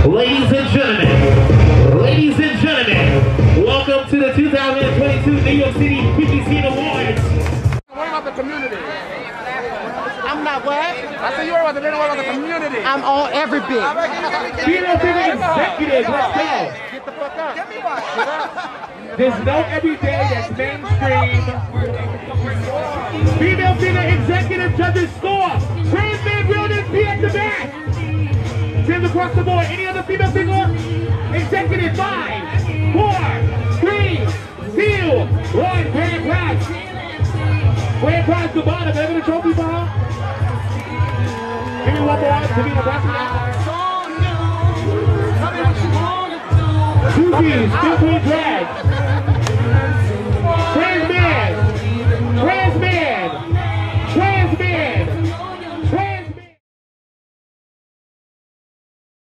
Ladies and gentlemen, welcome to the 2022 New York City Kiki Awards. What about the community? I'm not what? I said you were about the dinner. What about the community? I'm on every bit. Female figure executive, let's go. Get the fuck up. Get me one. There's no everyday that's mainstream. Female figure executive judges score. TRANSMAN Realness be at the back. Tims across the board. Any other female figure executive? 5, 4, 3, 2, 1. Grand prize. Grand prize to bottom. Can I get a trophy for her? Give me one more. Give me a Kiki, still clean drag.